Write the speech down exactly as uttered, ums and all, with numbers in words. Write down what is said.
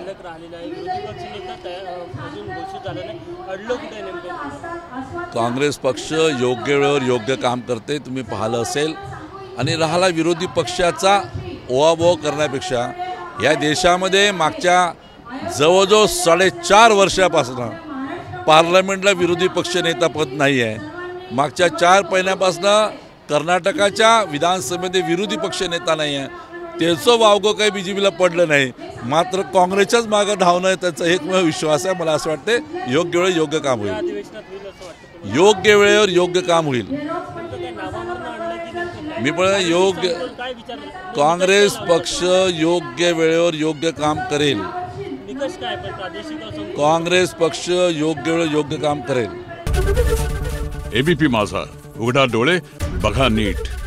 शिल्लक राहिलेला आहे, विरोधी पक्षनेता तयार अजून घोषित झाला नाही, अडलं कुठे नेमकं? काँग्रेस पक्ष योग्य वेळेवर योग्य काम करते, तुम्ही पाहिलं असेल. आणि राहिला विरोधी पक्षाचा ओवाबोवा करण्यापेक्षा या देशामध्ये मागच्या जवळजवळ साडेचार वर्षापासून पार्लमेंटला विरोधी पक्षनेता पद नाही आहे. मागच्या चार महिन्यापासून कर्नाटकाच्या विधानसभेमध्ये विरोधी पक्षनेता नाही आहे. त्याचं वावगं काही बी जे पीला पडलं नाही, मात्र काँग्रेसच्याच मागं धावणं त्याचा एकमेव विश्वास आहे. मला असं वाटते योग्य वेळेवर योग्य काम होईल, योग्य वेळेवर योग्य काम होईल. मी पण योग्य काँग्रेस पक्ष योग्य वेळेवर योग्य काम करेल. काँग्रेस पक्ष योग्य वेळेवर योग्य काम करेल. एबीपी माझा, उघडा डोळे बघा नीट.